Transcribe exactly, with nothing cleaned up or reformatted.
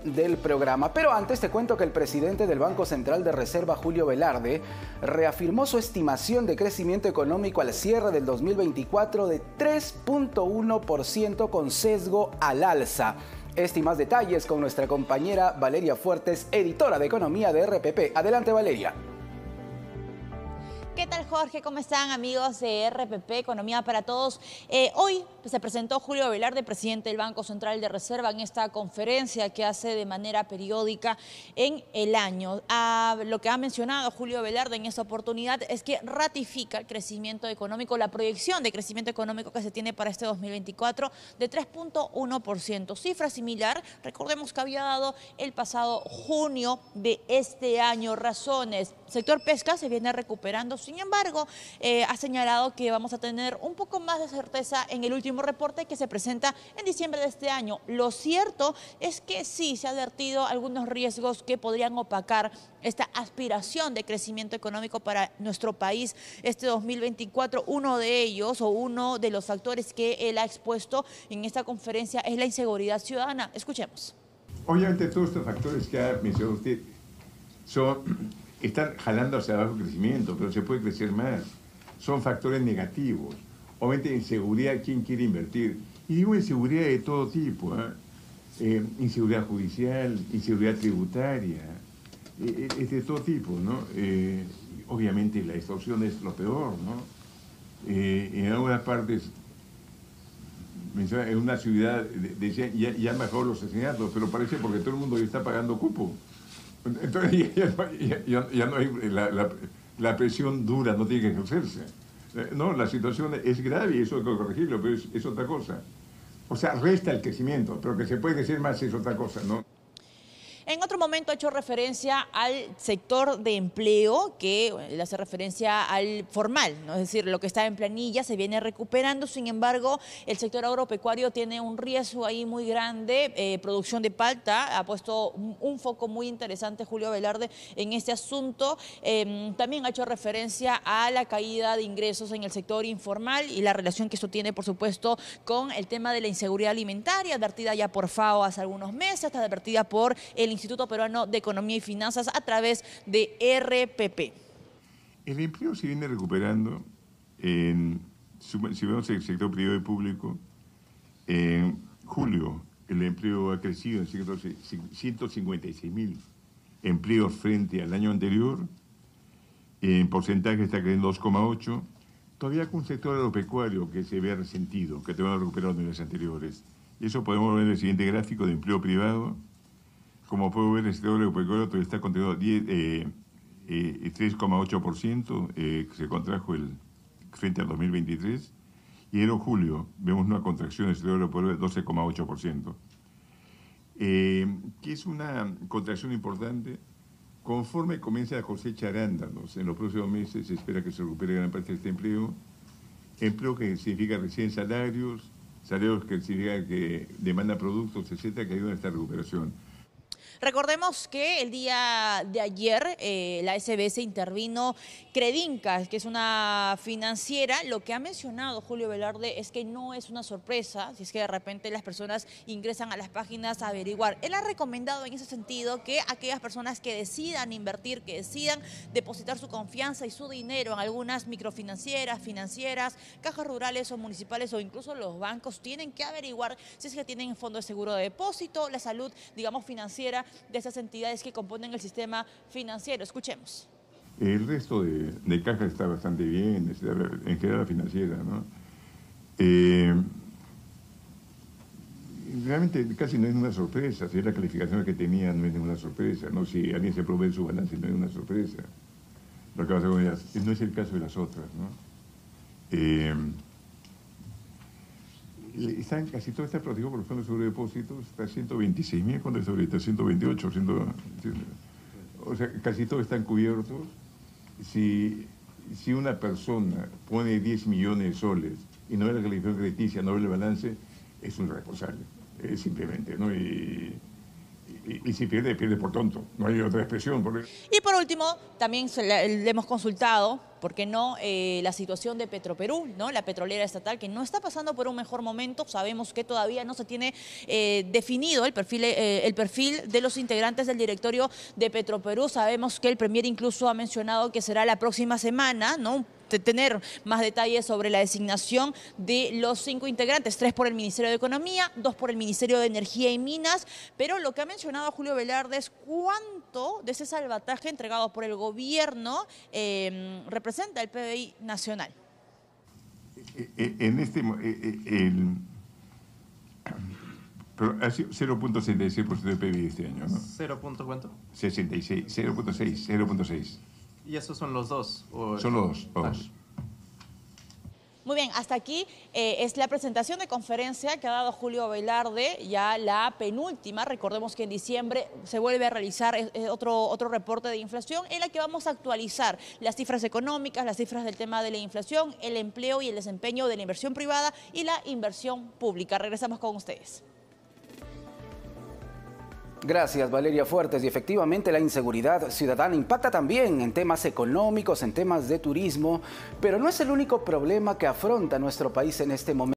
del programa. Pero antes te cuento que el presidente del Banco Central de Reserva, Julio Velarde, reafirmó su estimación de crecimiento económico al cierre del dos mil veinticuatro de tres punto uno por ciento con sesgo al alza. Este y más detalles con nuestra compañera Valeria Fuertes, editora de Economía de R P P. Adelante, Valeria. ¿Qué tal, Jorge? ¿Cómo están, amigos de R P P, Economía para Todos? Eh, hoy se presentó Julio Velarde, presidente del Banco Central de Reserva, en esta conferencia que hace de manera periódica en el año. Ah, lo que ha mencionado Julio Velarde en esta oportunidad es que ratifica el crecimiento económico, la proyección de crecimiento económico que se tiene para este dos mil veinticuatro de tres punto uno por ciento. Cifra similar, recordemos que había dado el pasado junio de este año. Razones: sector pesca se viene recuperando. Sin embargo, eh, ha señalado que vamos a tener un poco más de certeza en el último reporte que se presenta en diciembre de este año. Lo cierto es que sí se ha advertido algunos riesgos que podrían opacar esta aspiración de crecimiento económico para nuestro país este dos mil veinticuatro. Uno de ellos, o uno de los factores que él ha expuesto en esta conferencia, es la inseguridad ciudadana. Escuchemos. Obviamente todos estos factores que ha mencionado usted son... están jalando hacia abajo el crecimiento, pero se puede crecer más. Son factores negativos. Obviamente, inseguridad, ¿quién quiere invertir? Y digo inseguridad de todo tipo, ¿eh? Eh, inseguridad judicial, inseguridad tributaria, eh, es de todo tipo, ¿no? Eh, obviamente la extorsión es lo peor, ¿no? Eh, en algunas partes, en una ciudad, decían, ya, ya mejor los asesinatos, pero parece porque todo el mundo ya está pagando cupo. Entonces ya, ya, ya, ya no hay, la, la, la presión dura no tiene que ejercerse. No, la situación es grave y eso hay que corregirlo, pero es, es otra cosa. O sea, resta el crecimiento, pero que se puede crecer más es otra cosa, ¿no? En otro momento ha hecho referencia al sector de empleo, que le hace referencia al formal, ¿no? Es decir, lo que está en planilla se viene recuperando. Sin embargo, el sector agropecuario tiene un riesgo ahí muy grande. Eh, producción de palta ha puesto un, un foco muy interesante Julio Velarde en este asunto. Eh, también ha hecho referencia a la caída de ingresos en el sector informal y la relación que esto tiene, por supuesto, con el tema de la inseguridad alimentaria, advertida ya por FAO hace algunos meses, está advertida por el Instituto Peruano de Economía y Finanzas a través de R P P. El empleo se viene recuperando. En, si vemos el sector privado y público, en julio el empleo ha crecido en ciento cincuenta y seis mil empleos frente al año anterior. En porcentaje está creciendo dos coma ocho. Todavía con un sector agropecuario que se ve resentido, que te van a recuperar los niveles anteriores. Y eso podemos ver en el siguiente gráfico de empleo privado. Como puedo ver, el sector agropecuario todavía está contenido eh, eh, tres coma ocho por ciento, eh, se contrajo el, frente al dos mil veintitrés, y en julio vemos una contracción del sector agropecuario de doce coma ocho por ciento, eh, que es una contracción importante. Conforme comienza la cosecha de arándanos, en los próximos meses se espera que se recupere gran parte de este empleo, empleo que significa recién salarios, salarios que significan que demanda productos, etcétera, que ayudan a esta recuperación. Recordemos que el día de ayer eh, la S B S intervino Credinca, que es una financiera. Lo que ha mencionado Julio Velarde es que no es una sorpresa si es que de repente las personas ingresan a las páginas a averiguar. Él ha recomendado en ese sentido que aquellas personas que decidan invertir, que decidan depositar su confianza y su dinero en algunas microfinancieras, financieras, cajas rurales o municipales o incluso los bancos, tienen que averiguar si es que tienen fondo de seguro de depósito, la salud, digamos, financiera de esas entidades que componen el sistema financiero. Escuchemos. El resto de, de cajas está bastante bien, en general la financiera, ¿no? Eh, realmente casi no es una sorpresa, si es la calificación que tenía no es ninguna sorpresa, ¿no? Si alguien se provee su balance no es una sorpresa. Lo que pasa con ellas no es el caso de las otras, ¿no? Eh, Están, casi todo está protegido por los fondos de seguro de depósitos, está a ciento veintiséis mil, cuando está ahorita ciento veintiocho, ciento, o sea, casi todos están cubiertos. Si, si una persona pone diez millones de soles y no ve la calificación crediticia, no ve el balance, es un irresponsable, eh, simplemente, ¿no? Y, y, y si pierde, pierde por tonto, no hay otra expresión. Porque... Y por último, también le, le hemos consultado ¿por qué no? Eh, la situación de Petroperú, ¿no? La petrolera estatal, que no está pasando por un mejor momento. Sabemos que todavía no se tiene eh, definido el perfil, eh, el perfil de los integrantes del directorio de Petroperú. Sabemos que el Premier incluso ha mencionado que será la próxima semana, ¿no?, de tener más detalles sobre la designación de los cinco integrantes, tres por el Ministerio de Economía, dos por el Ministerio de Energía y Minas, pero lo que ha mencionado Julio Velarde es cuánto de ese salvataje entregado por el gobierno eh, representa el P B I nacional. En este, el, pero ha sido cero punto sesenta y seis por ciento del P B I este año, ¿no? ¿Cero punto cuánto? sesenta y seis, cero punto seis, cero punto seis. ¿Y esos son los dos? ¿O son los dos. dos. Muy bien, hasta aquí eh, es la presentación de conferencia que ha dado Julio Velarde, ya la penúltima. Recordemos que en diciembre se vuelve a realizar eh, otro, otro reporte de inflación en la que vamos a actualizar las cifras económicas, las cifras del tema de la inflación, el empleo y el desempeño de la inversión privada y la inversión pública. Regresamos con ustedes. Gracias, Valeria Fuertes. Y efectivamente la inseguridad ciudadana impacta también en temas económicos, en temas de turismo, pero no es el único problema que afronta nuestro país en este momento.